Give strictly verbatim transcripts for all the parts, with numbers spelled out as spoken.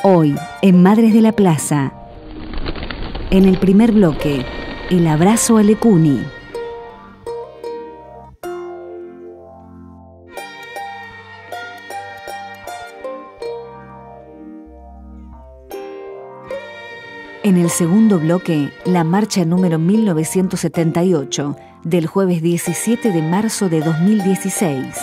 Hoy, en Madres de la Plaza, en el primer bloque, el abrazo a Lecuni. En el segundo bloque, la marcha número mil novecientos setenta y ocho, del jueves diecisiete de marzo de dos mil dieciséis.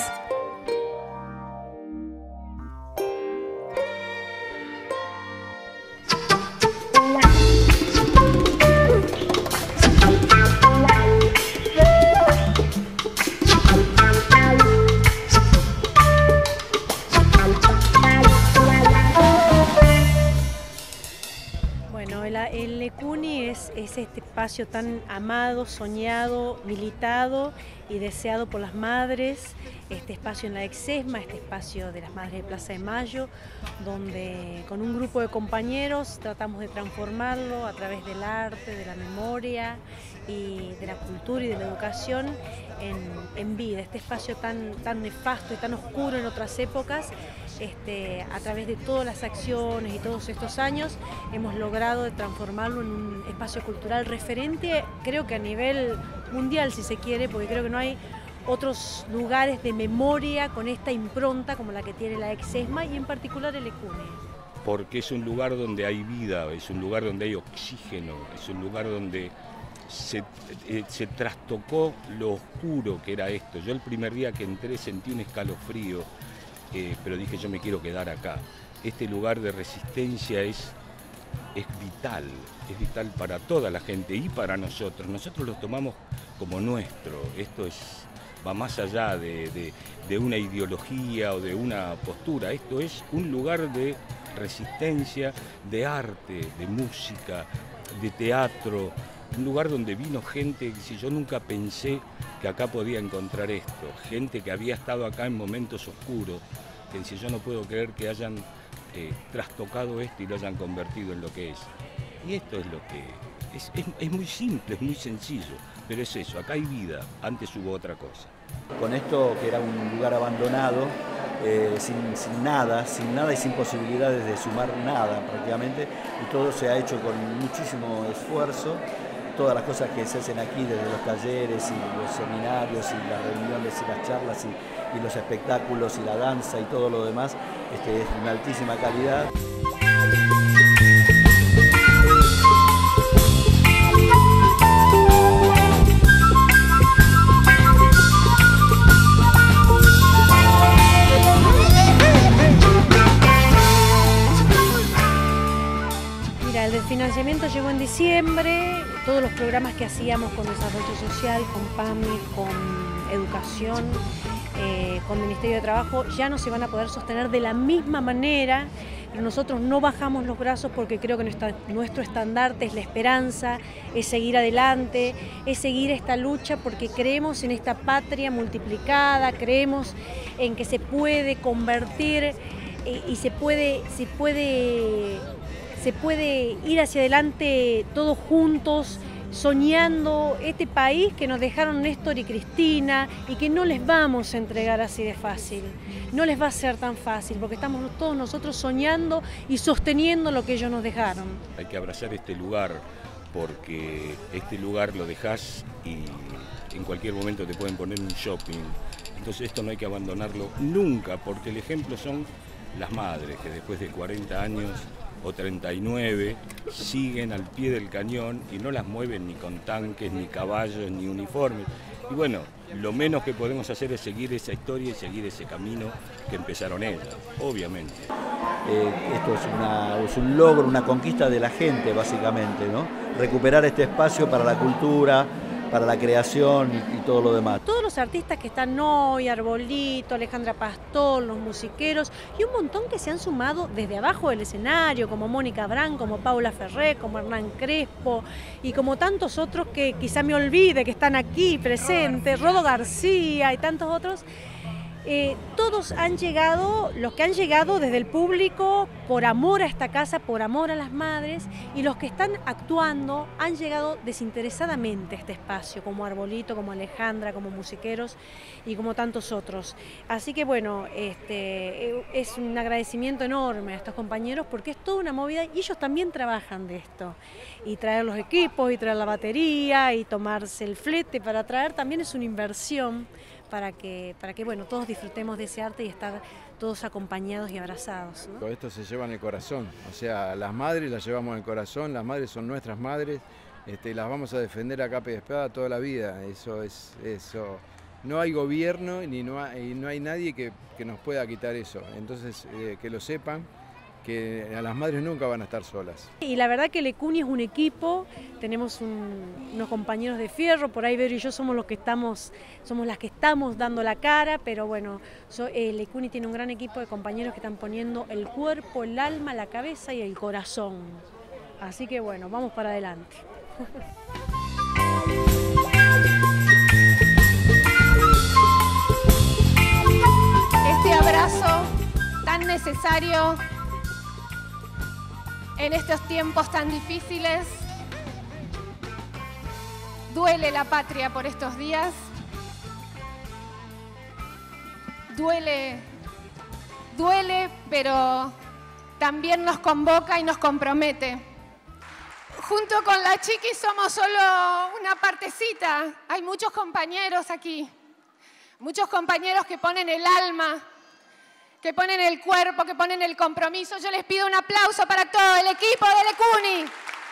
Es este espacio tan amado, soñado, militado y deseado por las madres, este espacio en la Exesma, este espacio de las Madres de Plaza de Mayo, donde con un grupo de compañeros tratamos de transformarlo a través del arte, de la memoria y de la cultura y de la educación en, en vida. Este espacio tan, tan nefasto y tan oscuro en otras épocas, este, a través de todas las acciones y todos estos años, hemos logrado transformarlo en un espacio cultural referente, creo que a nivel mundial, si se quiere, porque creo que no hay otros lugares de memoria con esta impronta como la que tiene la Exesma y en particular el Lecuni. Porque es un lugar donde hay vida, es un lugar donde hay oxígeno, es un lugar donde se, eh, se trastocó lo oscuro que era esto. Yo el primer día que entré sentí un escalofrío, eh, pero dije yo me quiero quedar acá. Este lugar de resistencia es, es vital, es vital para toda la gente y para nosotros. Nosotros lo tomamos como nuestro, esto es, va más allá de, de, de una ideología o de una postura, esto es un lugar de resistencia, de arte, de música, de teatro, un lugar donde vino gente, si yo nunca pensé que acá podía encontrar esto, gente que había estado acá en momentos oscuros, que si yo no puedo creer que hayan eh, trastocado esto y lo hayan convertido en lo que es. Y esto es lo que es, es, es muy simple, es muy sencillo, pero es eso, acá hay vida, antes hubo otra cosa. Con esto que era un lugar abandonado, eh, sin, sin nada, sin nada y sin posibilidades de sumar nada prácticamente, y todo se ha hecho con muchísimo esfuerzo. Todas las cosas que se hacen aquí, desde los talleres y los seminarios y las reuniones y las charlas y, y los espectáculos y la danza y todo lo demás, este, es de una altísima calidad. El financiamiento llegó en diciembre, todos los programas que hacíamos con desarrollo social, con PAMI, con educación, eh, con Ministerio de Trabajo, ya no se van a poder sostener de la misma manera, pero nosotros no bajamos los brazos porque creo que nuestra, nuestro estandarte es la esperanza, es seguir adelante, es seguir esta lucha porque creemos en esta patria multiplicada, creemos en que se puede convertir eh, y se puede... Se puede Se puede ir hacia adelante todos juntos, soñando este país que nos dejaron Néstor y Cristina y que no les vamos a entregar así de fácil. No les va a ser tan fácil porque estamos todos nosotros soñando y sosteniendo lo que ellos nos dejaron. Hay que abrazar este lugar porque este lugar lo dejás y en cualquier momento te pueden poner un shopping. Entonces esto no hay que abandonarlo nunca porque el ejemplo son las madres que después de cuarenta años o treinta y nueve, siguen al pie del cañón y no las mueven ni con tanques, ni caballos, ni uniformes. Y bueno, lo menos que podemos hacer es seguir esa historia y seguir ese camino que empezaron ellas, obviamente. Eh, esto es, una, es un logro, una conquista de la gente, básicamente, ¿no? Recuperar este espacio para la cultura, para la creación y, y todo lo demás. Todos los artistas que están hoy, Arbolito, Alejandra Pastor, los musiqueros y un montón que se han sumado desde abajo del escenario, como Mónica Brand, como Paula Ferré, como Hernán Crespo y como tantos otros que quizá me olvide que están aquí presentes, Rodo García y tantos otros. Eh, todos han llegado, los que han llegado desde el público, por amor a esta casa, por amor a las madres, y los que están actuando han llegado desinteresadamente a este espacio, como Arbolito, como Alejandra, como musiqueros y como tantos otros. Así que bueno, este, es un agradecimiento enorme a estos compañeros porque es toda una movida y ellos también trabajan de esto. Y traer los equipos, y traer la batería, y tomarse el flete para traer también es una inversión. Para que, para que bueno, todos disfrutemos de ese arte y estar todos acompañados y abrazados, ¿no? Esto se lleva en el corazón, o sea, las madres las llevamos en el corazón, las madres son nuestras madres, este, las vamos a defender a capa y espada toda la vida, eso es, eso, no hay gobierno ni no hay, no hay nadie que, que nos pueda quitar eso, entonces eh, que lo sepan, que a las madres nunca van a estar solas. Y la verdad que Lecuni es un equipo, tenemos un, unos compañeros de fierro, por ahí Vero y yo somos los que estamos, somos las que estamos dando la cara, pero bueno, so, eh, Lecuni tiene un gran equipo de compañeros que están poniendo el cuerpo, el alma, la cabeza y el corazón. Así que bueno, vamos para adelante. Este abrazo tan necesario en estos tiempos tan difíciles. Duele la patria por estos días. Duele, duele, pero también nos convoca y nos compromete. Junto con la Chiqui somos solo una partecita. Hay muchos compañeros aquí, muchos compañeros que ponen el alma, que ponen el cuerpo, que ponen el compromiso. Yo les pido un aplauso para todo el equipo de Lecuni.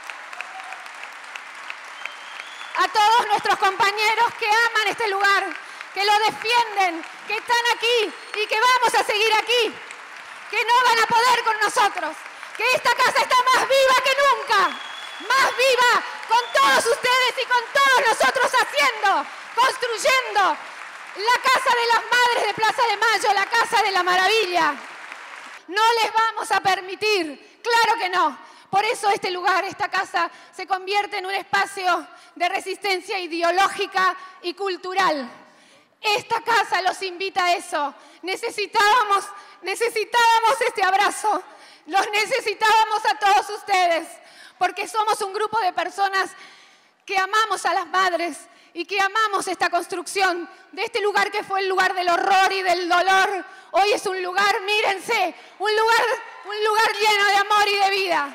A todos nuestros compañeros que aman este lugar, que lo defienden, que están aquí y que vamos a seguir aquí, que no van a poder con nosotros, que esta casa está más viva que nunca, más viva con todos ustedes y con todos nosotros haciendo, construyendo la Casa de las Madres de Plaza de Mayo, la Casa de la Maravilla. No les vamos a permitir, claro que no. Por eso este lugar, esta casa, se convierte en un espacio de resistencia ideológica y cultural. Esta casa los invita a eso. Necesitábamos, necesitábamos este abrazo. Los necesitábamos a todos ustedes, porque somos un grupo de personas que amamos a las madres y que amamos esta construcción de este lugar que fue el lugar del horror y del dolor. Hoy es un lugar, mírense, un lugar, un lugar lleno de amor y de vida.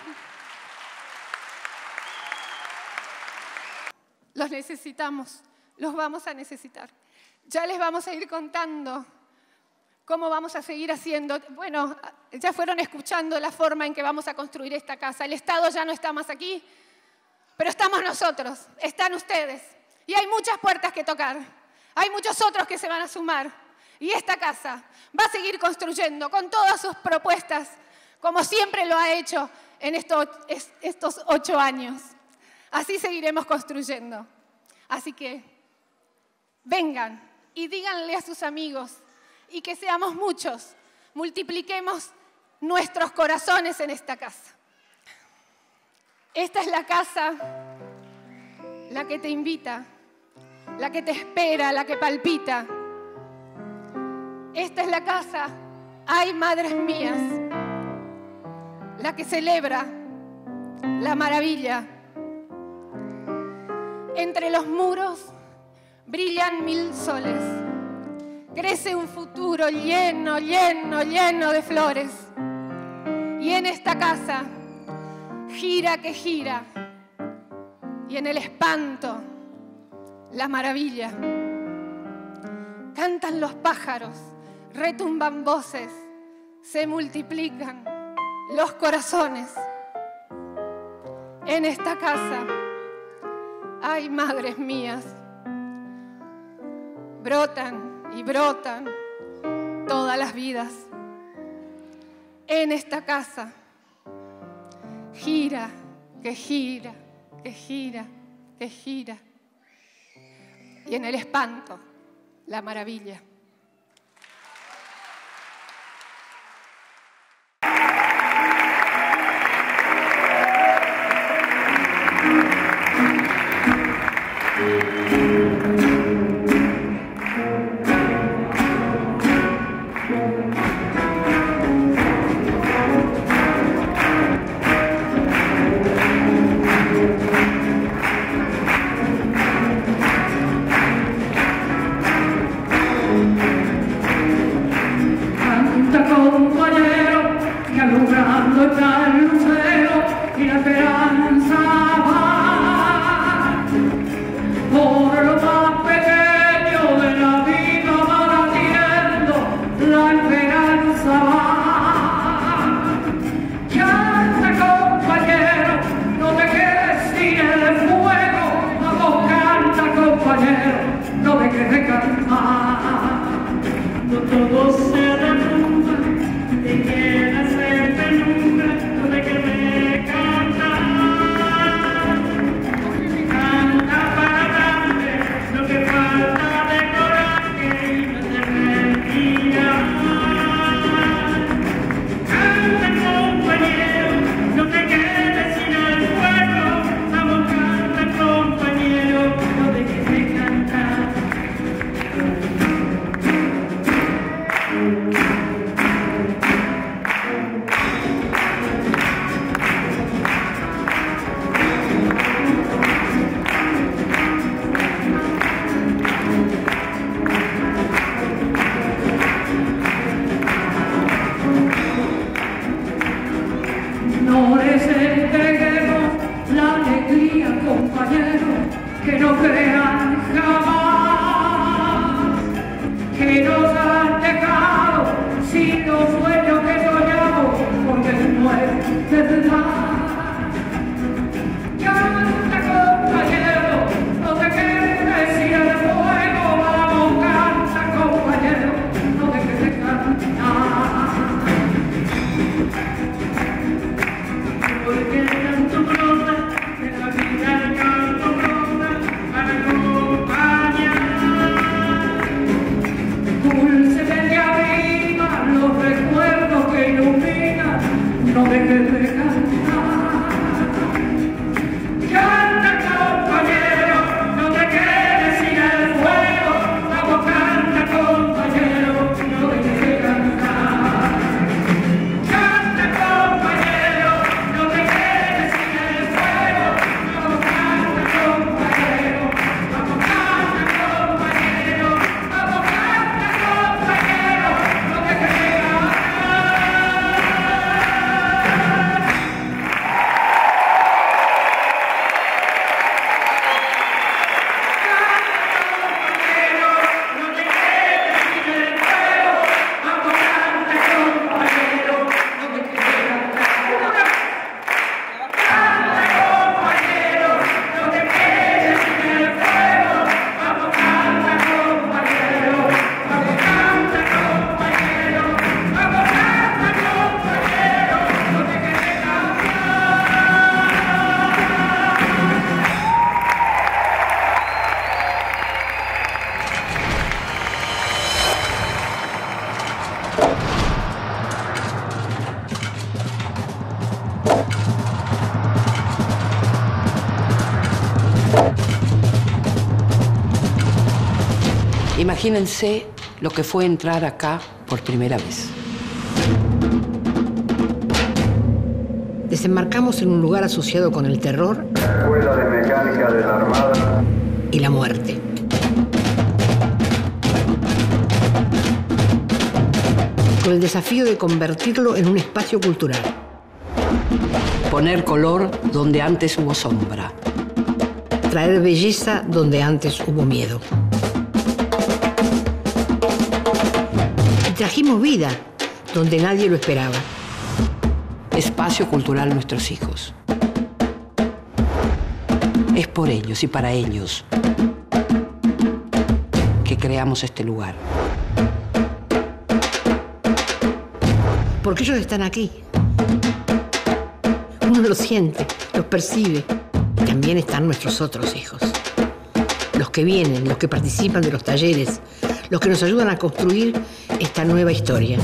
Los necesitamos, los vamos a necesitar. Ya les vamos a ir contando cómo vamos a seguir haciendo. Bueno, ya fueron escuchando la forma en que vamos a construir esta casa. El Estado ya no está más aquí, pero estamos nosotros, están ustedes. Y hay muchas puertas que tocar, hay muchos otros que se van a sumar. Y esta casa va a seguir construyendo con todas sus propuestas, como siempre lo ha hecho en estos, estos ocho años. Así seguiremos construyendo. Así que vengan y díganle a sus amigos y que seamos muchos, multipliquemos nuestros corazones en esta casa. Esta es la casa, la que te invita, la que te espera, la que palpita. Esta es la casa, ay madres mías, la que celebra la maravilla. Entre los muros brillan mil soles. Crece un futuro lleno, lleno, lleno de flores. Y en esta casa, gira que gira. Y en el espanto, la maravilla. Cantan los pájaros, retumban voces, se multiplican los corazones. En esta casa, ay, madres mías, brotan y brotan todas las vidas. En esta casa, gira, que gira, que gira, que gira. Y en el espanto, la maravilla. está el lucero y la esperanza va por lo más pequeño de la vida, va latiendo la esperanza va. Canta, compañero, no te quedes sin el fuego, vamos, canta, compañero, no te quedes cantar. No todo se derrumba, te quedas en penumbra, no te quedes cantar. Canta para adelante, lo que falta de coraje y no te retiras. Canta, compañero, no te quedes sin el fuego, vamos, canta, compañero, no te quedes cantar. No les entreguemos la alegría, compañero, que no crean jamás que nos han dejado sin los sueños que soñamos, porque no es verdad. Canta, compañero, no te quedes sin el fuego, vamos, canta, compañero, no te quedes cantar. Porque el canto brota, de la vida el canto brota para acompañar. Dulce de arriba, los recuerdos que iluminan, no dejes de cantar. Canta, compañero, no te quedes sin el fuego, vamos, canta, compañero, no dejes de cantar. Canta, compañero, no te quedes sin el fuego, vamos, canta, compañero, vamos, canta, compañero, vamos, canta, compañero, no te quedes de cantar. Imagínense lo que fue entrar acá por primera vez. Desembarcamos en un lugar asociado con el terror, Escuela de Mecánica de la Armada, y la muerte. Con el desafío de convertirlo en un espacio cultural. Poner color donde antes hubo sombra. Traer belleza donde antes hubo miedo. Y trajimos vida donde nadie lo esperaba. Espacio cultural nuestros hijos. Es por ellos y para ellos que creamos este lugar. Porque ellos están aquí. Uno los siente, los percibe. Y también están nuestros otros hijos. Los que vienen, los que participan de los talleres, los que nos ayudan a construir esta nueva historia.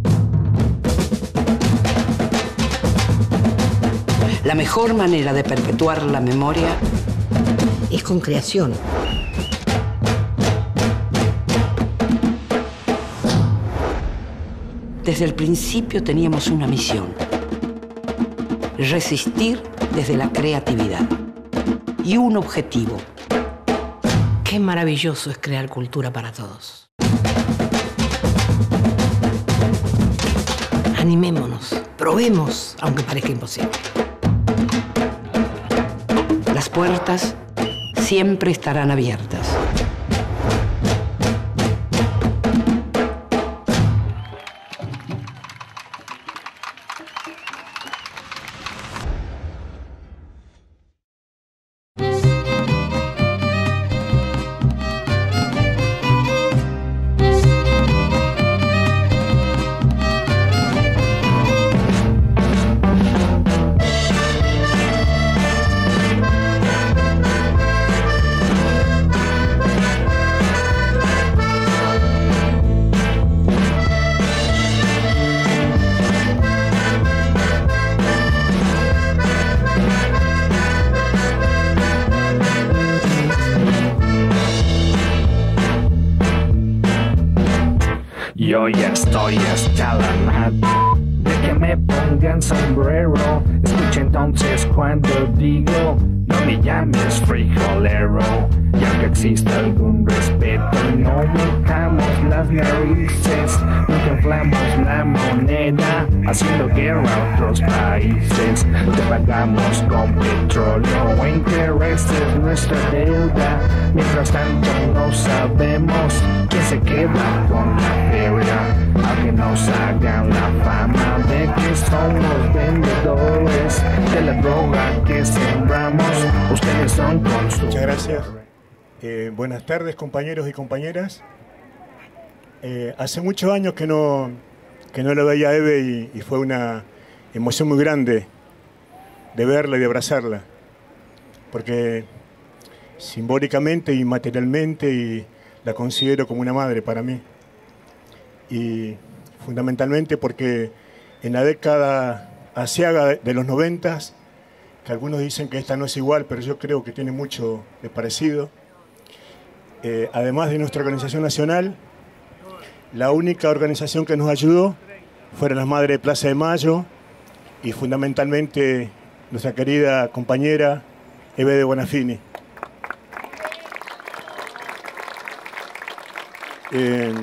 La mejor manera de perpetuar la memoria es con creación. Desde el principio teníamos una misión: resistir desde la creatividad. Y un objetivo: Qué maravilloso es crear cultura para todos. Animémonos, probemos, aunque parezca imposible. Las puertas siempre estarán abiertas. Yo ya estoy hasta la madre de que me pongan sombrero. Escucha entonces cuando digo, no me llames frijolero. Y aunque exista algún respeto, no metamos las narices. Nunca inflamos la moneda haciendo guerra a otros países. Te pagamos con petróleo o intereses nuestra deuda. Mientras tanto no sabemos quién se queda con la feria. Aunque nos hagan la fama de que somos vendedores de la droga que sembramos, ustedes son consumidores. Muchas gracias. Eh, buenas tardes, compañeros y compañeras. Eh, hace muchos años que no, que no lo veía a Eve y, y fue una emoción muy grande de verla y de abrazarla, porque simbólicamente y materialmente y la considero como una madre para mí. Y fundamentalmente porque en la década aciaga de los noventas, que algunos dicen que esta no es igual, pero yo creo que tiene mucho de parecido, eh, además de nuestra organización nacional, la única organización que nos ayudó fueron las Madres de Plaza de Mayo y fundamentalmente nuestra querida compañera Eve de Bonafini. Eh,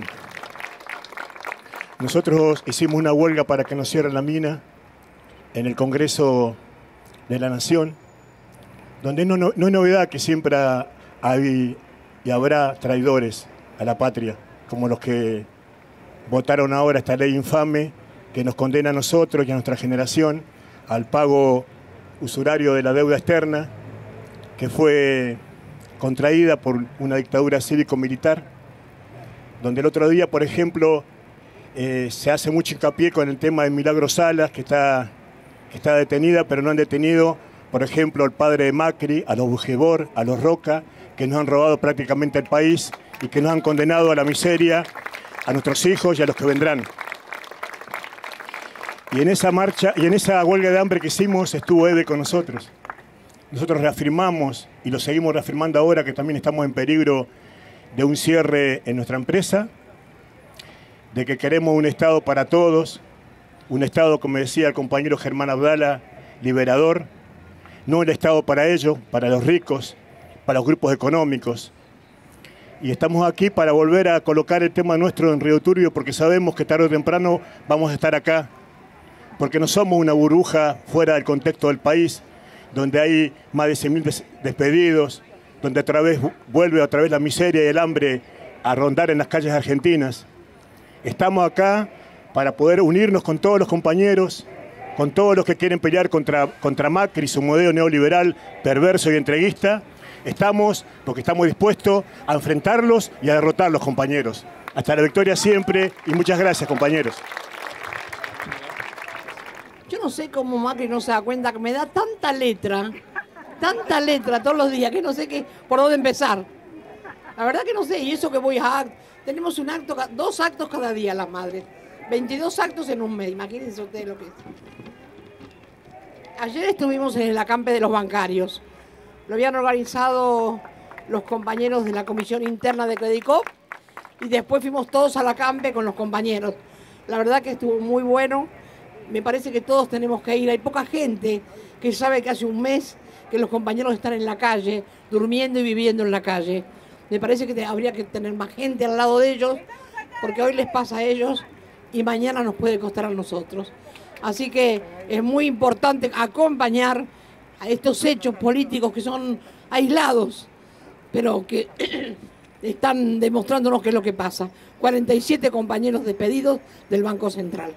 nosotros hicimos una huelga para que nos cierren la mina en el Congreso de la Nación, donde no, no, no es novedad que siempre hay y habrá traidores a la patria, como los que votaron ahora esta ley infame que nos condena a nosotros y a nuestra generación al pago usurario de la deuda externa, que fue contraída por una dictadura cívico-militar, donde el otro día, por ejemplo, eh, se hace mucho hincapié con el tema de Milagro Salas, que está, que está detenida, pero no han detenido, por ejemplo, al padre de Macri, a los Bugebor, a los Roca, que nos han robado prácticamente el país y que nos han condenado a la miseria, a nuestros hijos y a los que vendrán. Y en esa marcha, y en esa huelga de hambre que hicimos, estuvo Eve con nosotros. Nosotros reafirmamos, y lo seguimos reafirmando ahora, que también estamos en peligro de un cierre en nuestra empresa, de que queremos un Estado para todos, un Estado, como decía el compañero Germán Abdala, liberador, no el Estado para ellos, para los ricos, para los grupos económicos. Y estamos aquí para volver a colocar el tema nuestro en Río Turbio, porque sabemos que tarde o temprano vamos a estar acá, porque no somos una burbuja fuera del contexto del país, donde hay más de cien mil despedidos, donde otra vez vuelve otra vez la miseria y el hambre a rondar en las calles argentinas. Estamos acá para poder unirnos con todos los compañeros, con todos los que quieren pelear contra, contra Macri, su modelo neoliberal perverso y entreguista. Estamos porque estamos dispuestos a enfrentarlos y a derrotarlos, compañeros. Hasta la victoria siempre y muchas gracias, compañeros. Yo no sé cómo Macri no se da cuenta que me da tanta letra, tanta letra todos los días, que no sé qué, por dónde empezar. La verdad que no sé, y eso que voy a... Tenemos un acto, dos actos cada día las madres. veintidós actos en un mes, imagínense ustedes lo que es. Ayer estuvimos en el acampe de los bancarios. Lo habían organizado los compañeros de la comisión interna de Credicop y después fuimos todos al acampe con los compañeros. La verdad que estuvo muy bueno. Me parece que todos tenemos que ir. Hay poca gente que sabe que hace un mes que los compañeros están en la calle, durmiendo y viviendo en la calle. Me parece que habría que tener más gente al lado de ellos, porque hoy les pasa a ellos y mañana nos puede costar a nosotros. Así que es muy importante acompañar a estos hechos políticos que son aislados, pero que están demostrándonos qué es lo que pasa. cuarenta y siete compañeros despedidos del Banco Central.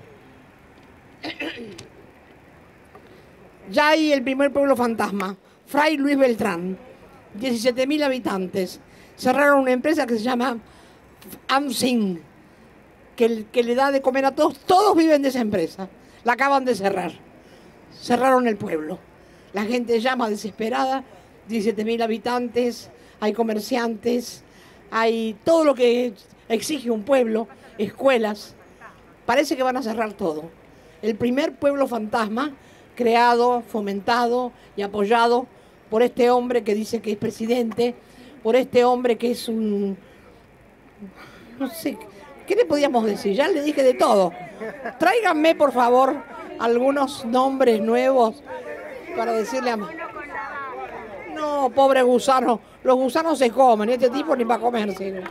Ya hay el primer pueblo fantasma, Fray Luis Beltrán, diecisiete mil habitantes. Cerraron una empresa que se llama AMSIN, que, que le da de comer a todos. Todos viven de esa empresa. La acaban de cerrar. Cerraron el pueblo. La gente llama desesperada, diecisiete mil habitantes, hay comerciantes, hay todo lo que exige un pueblo, escuelas. Parece que van a cerrar todo. El primer pueblo fantasma creado, fomentado y apoyado por este hombre que dice que es presidente, por este hombre que es un... no sé, ¿qué le podíamos decir? Ya le dije de todo. Tráiganme, por favor, algunos nombres nuevos para decirle a... No, pobre gusano, los gusanos se comen, este tipo ni para comerse.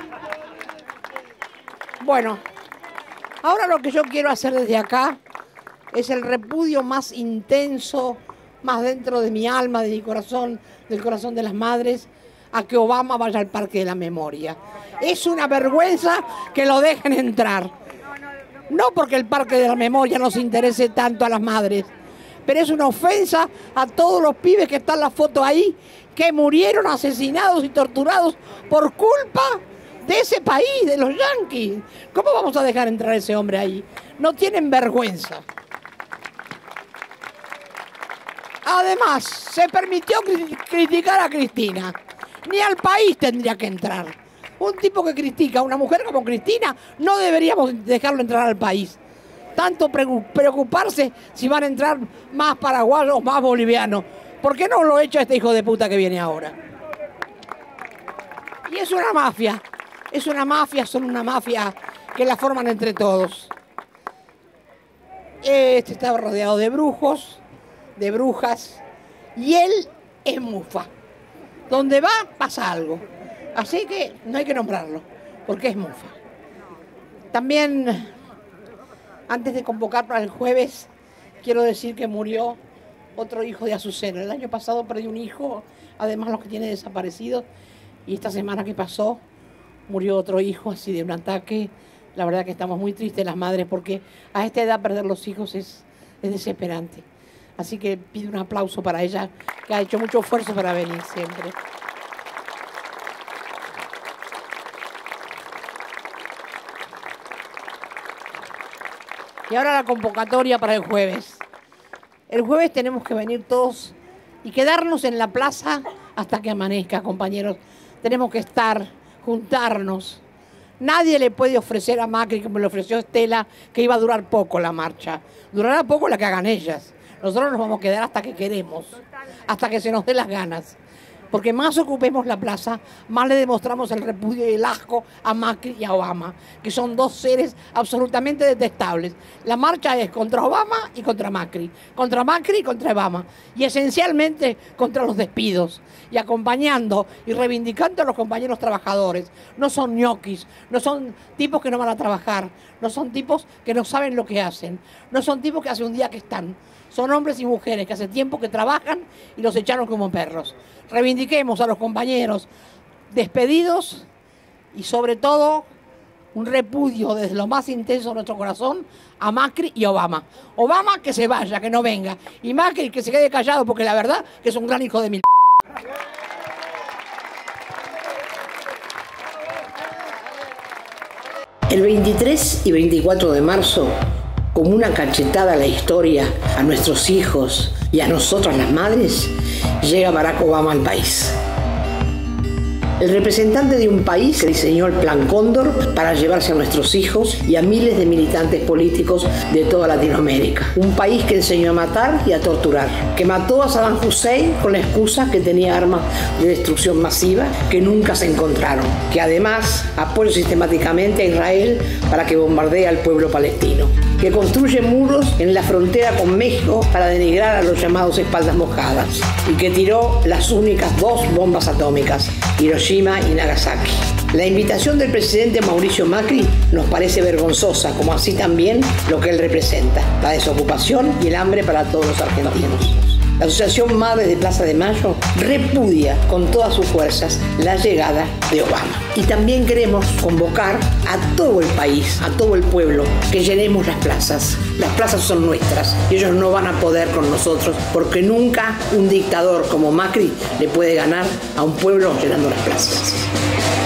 Bueno, ahora lo que yo quiero hacer desde acá es el repudio más intenso, más dentro de mi alma, de mi corazón, del corazón de las madres, a que Obama vaya al Parque de la Memoria. Es una vergüenza que lo dejen entrar. No porque el Parque de la Memoria nos interese tanto a las madres, pero es una ofensa a todos los pibes que están en la foto ahí, que murieron asesinados y torturados por culpa de ese país, de los yanquis. ¿Cómo vamos a dejar entrar a ese hombre ahí? No tienen vergüenza. Además, se permitió criticar a Cristina. Ni al país tendría que entrar. Un tipo que critica a una mujer como Cristina, no deberíamos dejarlo entrar al país. Tanto preocuparse si van a entrar más paraguayos o más bolivianos. ¿Por qué no lo echa este hijo de puta que viene ahora? Y es una mafia. Es una mafia, son una mafia que la forman entre todos. Este estaba rodeado de brujos, de brujas, y él es mufa. Donde va, pasa algo. Así que no hay que nombrarlo, porque es mufa. También, antes de convocar para el jueves, quiero decir que murió otro hijo de Azucena. El año pasado perdí un hijo, además los que tiene desaparecidos, y esta semana que pasó murió otro hijo así de un ataque. La verdad que estamos muy tristes las madres, porque a esta edad perder los hijos es, es desesperante. Así que pido un aplauso para ella, que ha hecho mucho esfuerzo para venir siempre. Y ahora la convocatoria para el jueves. El jueves tenemos que venir todos y quedarnos en la plaza hasta que amanezca, compañeros. Tenemos que estar, juntarnos. Nadie le puede ofrecer a Macri, como le ofreció Estela, que iba a durar poco la marcha. Durará poco la que hagan ellas. Nosotros nos vamos a quedar hasta que queremos, hasta que se nos dé las ganas. Porque más ocupemos la plaza, más le demostramos el repudio y el asco a Macri y a Obama, que son dos seres absolutamente detestables. La marcha es contra Obama y contra Macri, contra Macri y contra Obama, y esencialmente contra los despidos, y acompañando y reivindicando a los compañeros trabajadores. No son ñoquis, no son tipos que no van a trabajar, no son tipos que no saben lo que hacen, no son tipos que hace un día que están. Son hombres y mujeres que hace tiempo que trabajan y los echaron como perros. Reivindiquemos a los compañeros despedidos y sobre todo un repudio desde lo más intenso de nuestro corazón a Macri y Obama. Obama que se vaya, que no venga. Y Macri que se quede callado porque la verdad que es un gran hijo de mil... El veintitrés y veinticuatro de marzo, como una cachetada a la historia, a nuestros hijos y a nosotras las madres, llega Barack Obama al país. El representante de un país que diseñó el Plan Cóndor para llevarse a nuestros hijos y a miles de militantes políticos de toda Latinoamérica. Un país que enseñó a matar y a torturar, que mató a Saddam Hussein con la excusa que tenía armas de destrucción masiva que nunca se encontraron, que además apoya sistemáticamente a Israel para que bombardee al pueblo palestino, que construye muros en la frontera con México para denigrar a los llamados espaldas mojadas y que tiró las únicas dos bombas atómicas, Hiroshima y Nagasaki. La invitación del presidente Mauricio Macri nos parece vergonzosa, como así también lo que él representa, la desocupación y el hambre para todos los argentinos. La Asociación Madres de Plaza de Mayo repudia con todas sus fuerzas la llegada de Obama. Y también queremos convocar a todo el país, a todo el pueblo, que llenemos las plazas. Las plazas son nuestras y ellos no van a poder con nosotros, porque nunca un dictador como Macri le puede ganar a un pueblo llenando las plazas.